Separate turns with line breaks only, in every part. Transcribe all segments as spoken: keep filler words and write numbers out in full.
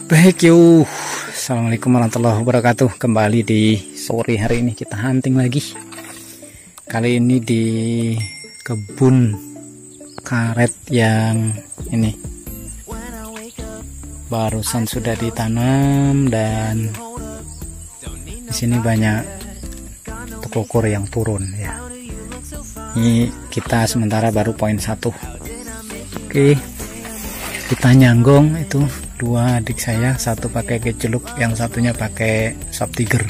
Baik yuk, assalamualaikum warahmatullahi wabarakatuh. Kembali di sore hari ini kita hunting lagi. Kali ini di kebun karet yang ini barusan sudah ditanam, dan di sini banyak tekukur yang turun ya. Ini kita sementara baru poin satu. Oke, kita nyanggong itu dua adik saya, satu pakai keceluk, yang satunya pakai Shop Tiger,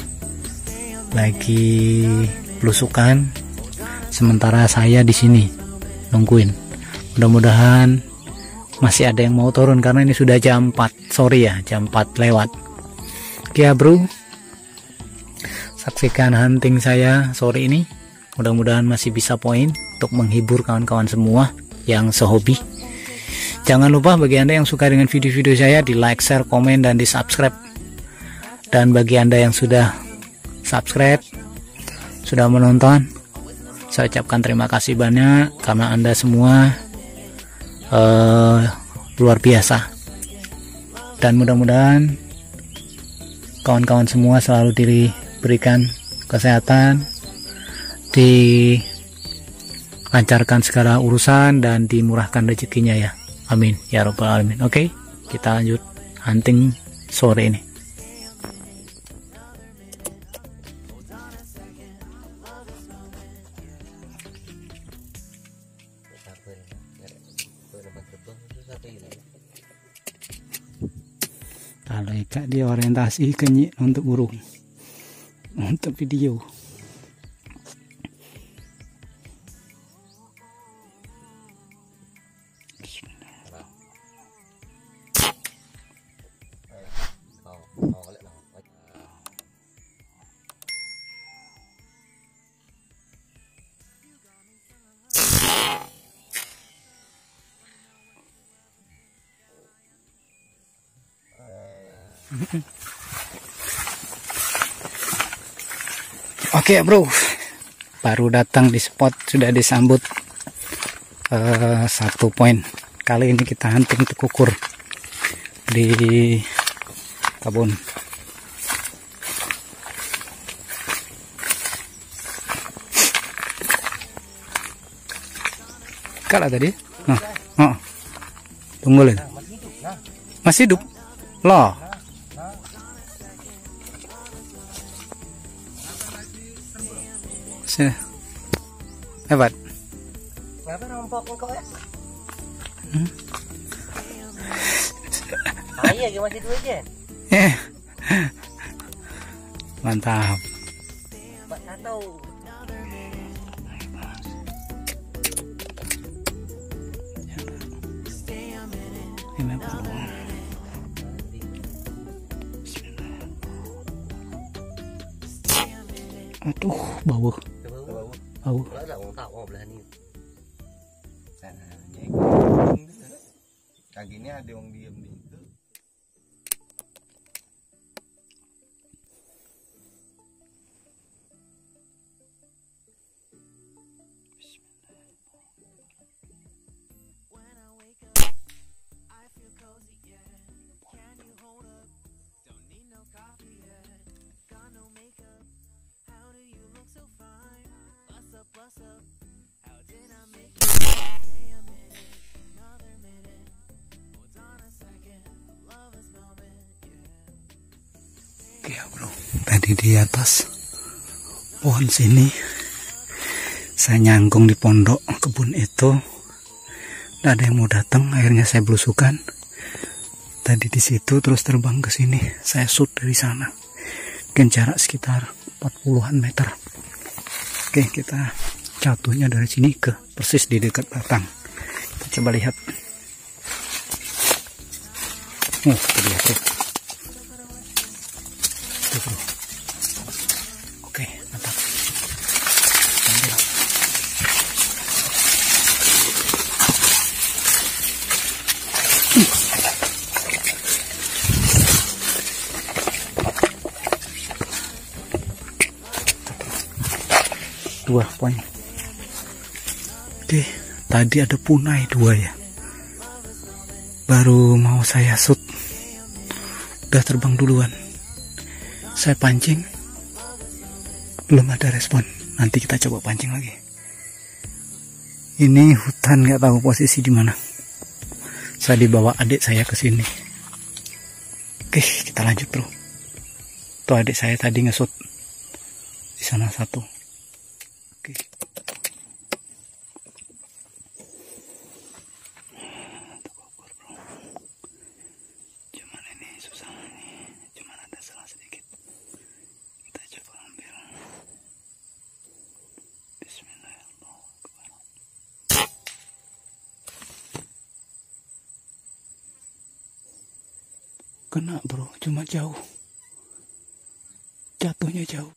lagi belusukan. Sementara saya di sini nungguin. Mudah-mudahan masih ada yang mau turun karena ini sudah jam empat sore ya, jam empat lewat. Oke ya bro, saksikan hunting saya sore ini. Mudah-mudahan masih bisa poin untuk menghibur kawan-kawan semua yang sehobi. Jangan lupa bagi Anda yang suka dengan video-video saya, di like, share, komen, dan di subscribe. Dan bagi Anda yang sudah subscribe, sudah menonton, saya ucapkan terima kasih banyak karena Anda semua uh, luar biasa. Dan mudah-mudahan kawan-kawan semua selalu diberikan kesehatan, dilancarkan segala urusan, dan dimurahkan rezekinya ya. Amin ya robbal alamin. Oke, kita lanjut hunting sore ini. Kalau ikat dia orientasi kenyik untuk burung, untuk video. Oke bro, baru datang di spot sudah disambut uh, satu poin. Kali ini kita hunting tekukur di kebun. Kalah tadi? Oh, oh. Tunggu lihat. Masih hidup? Loh. Hebat.
Kenapa rompok kok ya?
Hmm?
Ah, iya, masih dua aja.
Eh. Mantap.
Mbak Tato.
Aduh, bau. Bau.
Kakinya ada yang diem di itu.
Oke ya bro, tadi di atas pohon sini saya nyangkung di pondok kebun itu, tidak ada yang mau datang. Akhirnya saya belusukan tadi di situ, terus terbang ke sini. Saya shoot dari sana, mungkin jarak sekitar empat puluhan meter. Oke, kita jatuhnya dari sini ke persis di dekat batang. Kita coba lihat. Oh, itu dia tuh. Tuh, bro. Oke, mantap. Ambil. Dua poin. Oke, tadi ada punai dua ya. Baru mau saya shoot, udah terbang duluan. Saya pancing, belum ada respon. Nanti kita coba pancing lagi. Ini hutan, nggak tahu posisi di mana. Saya dibawa adik saya ke sini. Oke, kita lanjut bro. Tuh adik saya tadi ngesut di sana satu. Oke. Cuman ini susah nih, cuman ada salah sedikit. Kita coba ambil. Bismillahirrahmanirrahim. Kena bro, cuma jauh. Jatuhnya jauh.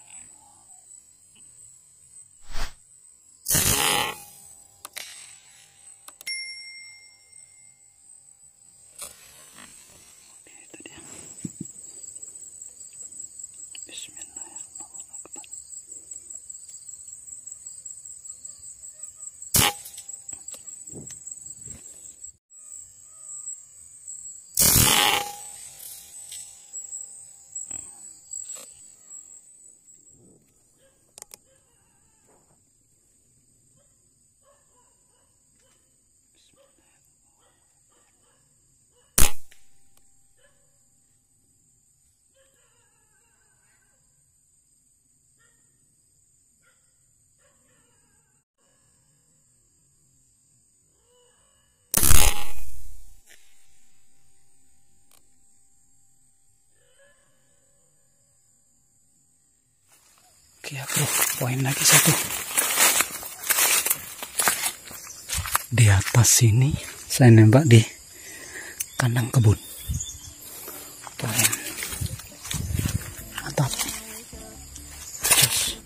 Oke ya bro, poin lagi satu. Di atas sini saya nembak di kandang kebun. Poin. Mantap. Just.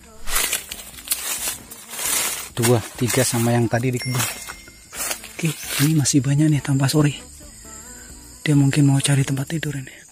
Dua, tiga sama yang tadi di kebun. Oke, ini masih banyak nih tambah sore. Dia mungkin mau cari tempat tidur ini.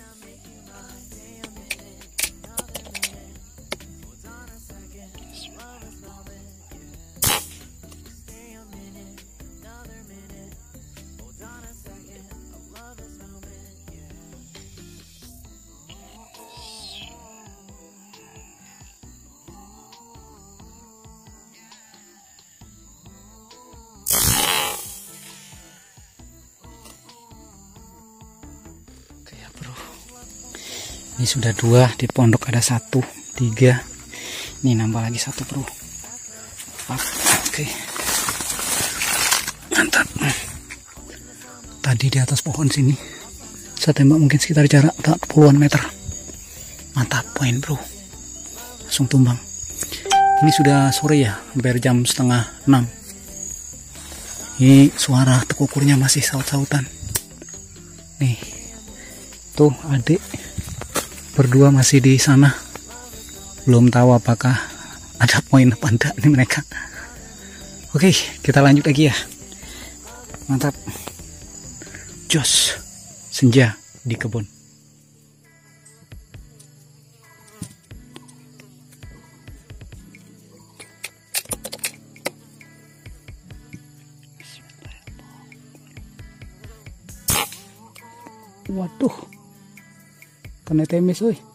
Ini sudah dua, di pondok ada satu, tiga. Ini nambah lagi satu bro. Empat. Oke. Mantap. Tadi di atas pohon sini saya tembak mungkin sekitar jarak puluhan meter. Mantap, poin bro. Langsung tumbang. Ini sudah sore ya, hampir jam setengah enam. Ini suara tekukurnya masih saut-sautan. Nih, tuh adik berdua masih di sana. Belum tahu apakah ada poin apa enggak nih mereka. Oke, kita lanjut lagi ya. Mantap. Jos. Senja di kebun. Waduh. Kena temis euy.